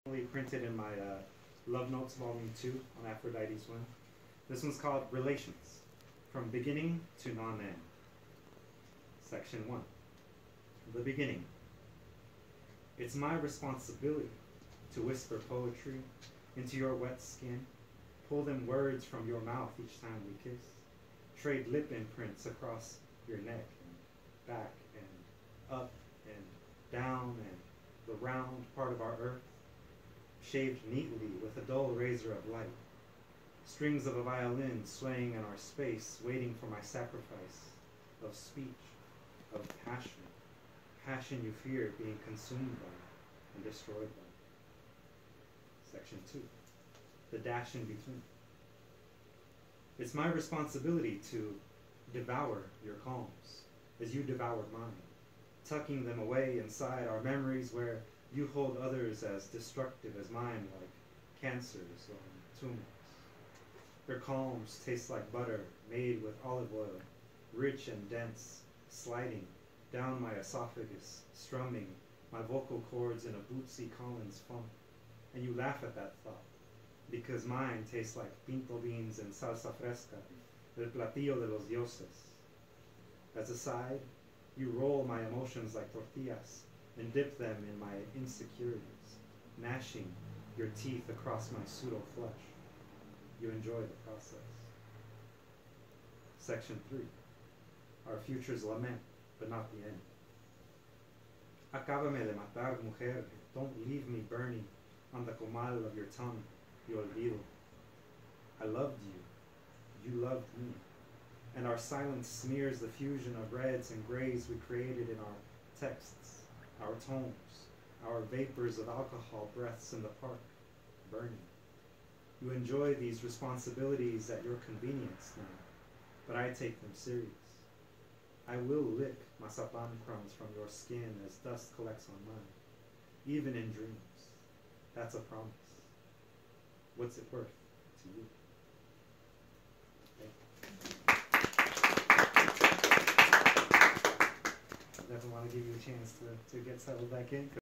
Printed in my Love Notes Volume 2 on Aphrodite's Whim. This one's called Relations, From Beginning to Non-End. Section 1. The Beginning. It's my responsibility to whisper poetry into your wet skin, pull them words from your mouth each time we kiss, trade lip imprints across your neck and back and up and down and the round part of our earth, shaved neatly with a dull razor of light, strings of a violin swaying in our space, waiting for my sacrifice of speech, of passion, passion you fear being consumed by and destroyed by. Section 2, the dash in between. It's my responsibility to devour your calms as you devoured mine, tucking them away inside our memories where you hold others as destructive as mine, like cancers or tumors. Your calms taste like butter made with olive oil, rich and dense, sliding down my esophagus, strumming my vocal cords in a Bootsy Collins funk. And you laugh at that thought, because mine tastes like pinto beans and salsa fresca, el platillo de los dioses. As a side, you roll my emotions like tortillas and dip them in my insecurities, gnashing your teeth across my pseudo-flesh. You enjoy the process. Section 3. Our future's lament, but not the end. Acábame de matar, mujer. Don't leave me burning on the comal of your tongue, you olvido. I loved you. You loved me. And our silence smears the fusion of reds and grays we created in our texts, our tones, our vapors of alcohol breaths in the park, burning. You enjoy these responsibilities at your convenience now, but I take them serious. I will lick masapan crumbs from your skin as dust collects on mine, even in dreams. That's a promise. What's it worth to you? I definitely want to give you a chance to get settled back in.